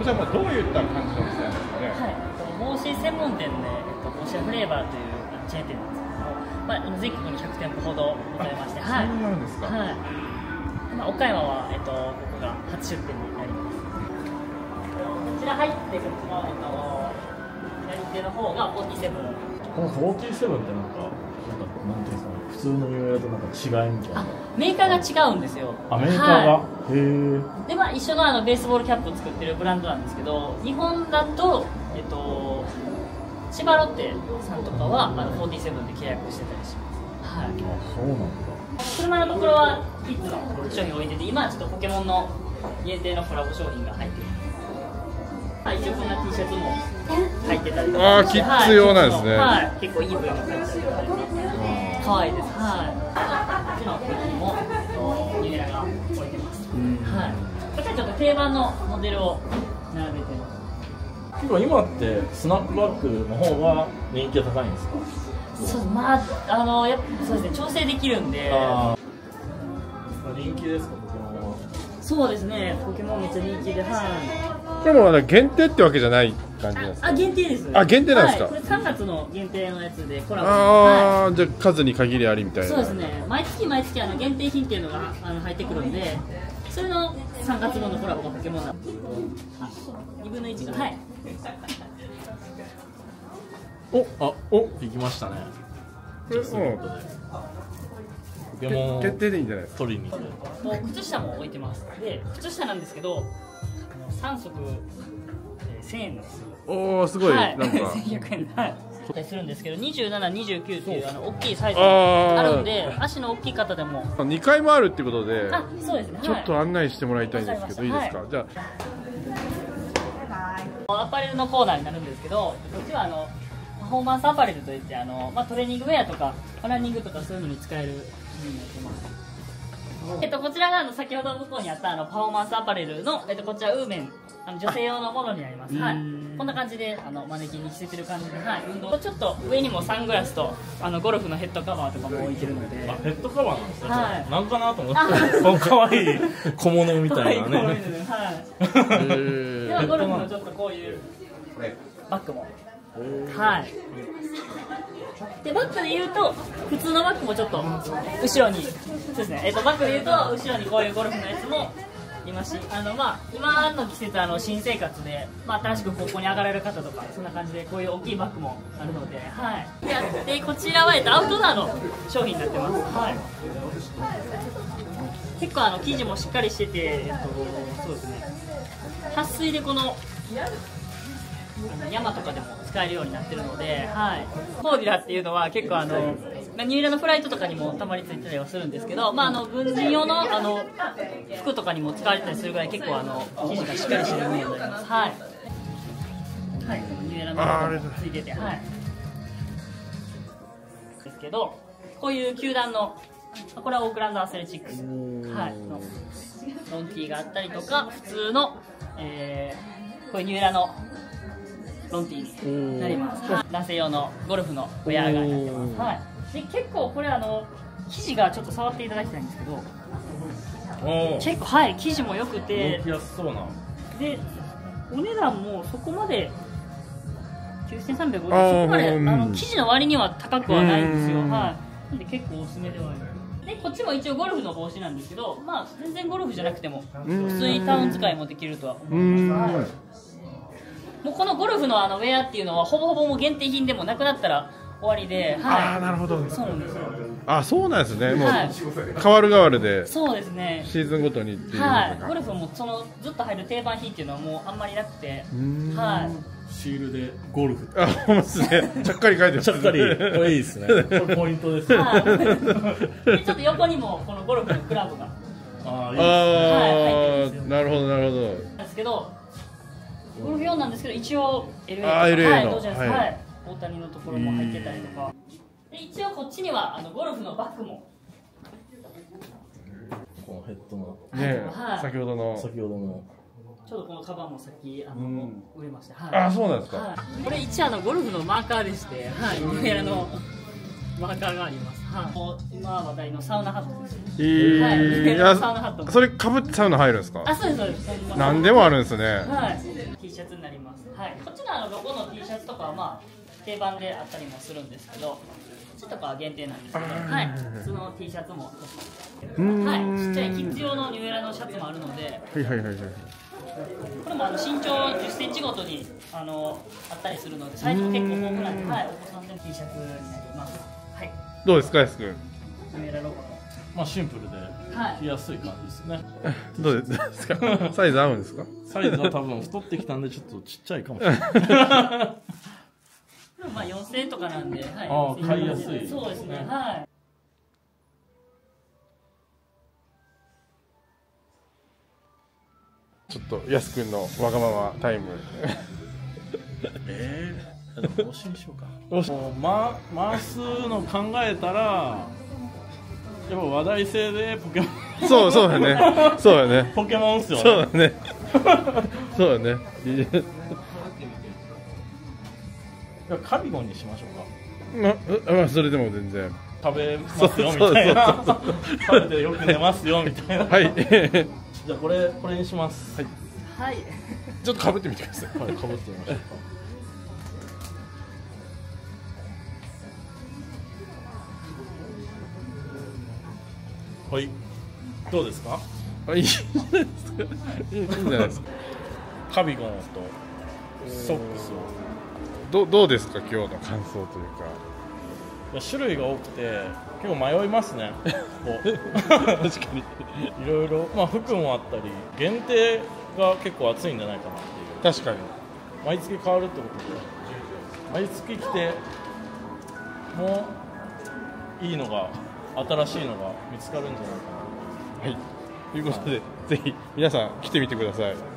ちらもどういった感じの店なんですかね。 はい、帽子専門店で、帽子やフレーバーというチェーン店なんですけども、まあ、全国に100店舗ほどございまして、はい、 そうなんですか。 はい、まあ、岡山は、ここが初出店になります。こちら入ってこっちの、左手の方が47。 この47ってなんていうんですかね、普通のニューエラとなんか違いみたいな。 メーカーが違うんですよ。 あ、メーカーが、 はい、 へえ。 で、まあ、一緒のベースボールキャップを作ってるブランドなんですけど、日本だと、千葉ロッテさんとかは47で契約してたりします。はい。 あ、そうなんだ。 車のところはキッズの商品を置いてて、今はちょっとポケモンの限定のコラボ商品が入っています。はい、一応こんな T シャツも入ってたりとか。 ああ、キッズ用なんですね。 はい、結構いいブランド入ってたりとか。可愛いです。はい。こっちの時にもニューエラが置いてます。はい。こっちはちょっと定番のモデルを並べてます。 結構今ってスナップバッグの方が人気が高いんですか？ そう、まあやっぱそうですね、調整できるんで。 人気ですか、ポケモンは？ そうですね、ポケモンめっちゃ人気で、はい。 でも限定ってわけじゃない感じなんですか？ あ、限定です。 あ、限定なんですか？ はい、これ3月の限定のやつでコラボ。 ああ、じゃあ数に限りありみたいな。 そうですね、毎月毎月限定品っていうのが入ってくるんで、それの3月分のコラボがポケモンなんです。2分の1が、はい。 行きましたね。ポケモン決定でいいんじゃないですか？ 取りに行って。 もう靴下も置いてます。で、靴下なんですけど、3足1000円です。 おお、すごい、 はい、 なんか 1100円、はい、するんですけど、27、29っていう大きいサイズがあるんで、足の大きい方でも 2階もあるってことで、 あ、そうですね、 ちょっと案内してもらいたいんですけど、いいですか？じゃあ、アパレルのコーナーになるんですけど、こっちはパフォーマンスアパレルといって、まあ、トレーニングウェアとかランニングとかそういうのに使えるものになってます。こちらが先ほど向こうにあったパフォーマンスアパレルの、こちらウーメン、女性用のものになります。はい、こんな感じでマネキンに着せてる感じで、はい、運動ちょっと上にもサングラスとゴルフのヘッドカバーとかも置いてるので。 あ、ヘッドカバーなんですね。 はい、 なんかなと思ってこの可愛い小物みたいなね。 はい。ではゴルフのちょっとこういうバッグも、はい。でバッグで言うと普通のバッグもちょっと後ろに、そうですね。バッグで言うと後ろにこういうゴルフのやつもいますし、まあ今の季節新生活で、まあ、新しく高校に上がられる方とかそんな感じでこういう大きいバッグもあるので、はい。でこちらはアウトドアの商品になってます。はい。結構生地もしっかりしてて、そうですね。撥水でこの山とかでも使えるようになってるので、はい、コーディラっていうのは結構ニューエラのフライトとかにもたまについてたりはするんですけど、まあ、軍人用の服とかにも使われたりするぐらい結構生地がしっかりしてるものになります。はい、はい、ニューエラのついてて、はい、ですけどこういう球団のこれはオークランドアスレチックス、はい、のロンティーがあったりとか、普通の、こういうニューエラのロンティーになります。男性用のゴルフのウェアがになってます。はい。で結構これ生地がちょっと触っていただきたいんですけど、結構はい生地も良くて、 動きやすそうな。 でお値段もそこまで9350円、そこまで生地の割には高くはないんですよ。はい。なんで結構おすすめではある。でこっちも一応ゴルフの帽子なんですけど、まあ全然ゴルフじゃなくても普通にタウン使いもできるとは思います。はい。もうこのゴルフのウェアっていうのはほぼほぼもう限定品でもなくなったら終わりで、はい、 ああ、なるほど。 そうなんですよ。 あ、そうなんですね。もう、 はい、 変わる変わるで。 そうですね。 シーズンごとにっていう。 はい。ゴルフもずっと入る定番品っていうのはもうあんまりなくて、はい。 シールでゴルフ。 あ、ほんまですね。ちゃっかり書いてます。 ちゃっかり。これいいですね。これポイントです。 はい。でちょっと横にもこのゴルフのクラブが。 ああ、 なるほどなるほど。 ですけど。ゴルフ用なんですけど一応 LA とか、 LA の、 はい、ドジャース、はい、大谷のところも入ってたりとか、で一応こっちにはゴルフのバッグも、 このヘッドのね、 はい、 先ほどのちょうどこのカバンもさっき売れました。はい、 あ、そうなんですか。 はい、これ一応ゴルフのマーカーでして、はい、ニューエラのマーカーがあります。はい、今話題のサウナハットです。はい、サウナハット。 それ被ってサウナ入るんですか？ あ、そうですそうです。 何でもあるんですね。 はい。 かはまあ定番であったりもするんですけど、こっちとかは限定なんですけど、はい、普通の T シャツも、はい、ちっちゃいキッズ用のニューエラのシャツもあるので、 はいはいはいはい。 これも身長10センチごとにあったりするので、サイズも結構豊富なんで、はい、お子さんでも T シャツになります。はい。 どうですか、やすくん。 ニューエラロゴの。 まあシンプルで着やすい感じですね。 どうですか。サイズ合うんですか。 サイズは多分太ってきたんでちょっとちっちゃいかもしれない。 まあ4000円とかなんで、はい、 ああ買いやすい。 そうですね。はい。 ちょっとやすくんのわがままタイム。 でも更新しようか。回すの考えたら、やっぱ話題性でポケモン。 そうだね。そうだね。 ポケモンっすよね。 そうだね。そうだね。 カビゴンにしましょうか。 まあそれでも全然。 食べますよみたいな。食べてよく寝ますよみたいな。 はい。 じゃあこれにします。 はい。 はい。 ちょっと被ってみてください。 はい、被ってみましょうか。はい。どうですか？ いいじゃないですか。いいんじゃないですか。 カビゴンとソックスを。 どうですか、今日の感想というか。 いや種類が多くて結構迷いますね。 確かに。 いろいろ、まあ服もあったり限定が結構熱いんじゃないかなっていう。 確かに。 毎月変わるってことで、毎月来てもういいのが新しいのが見つかるんじゃないかな。 はい。ということで、ぜひ皆さん来てみてください。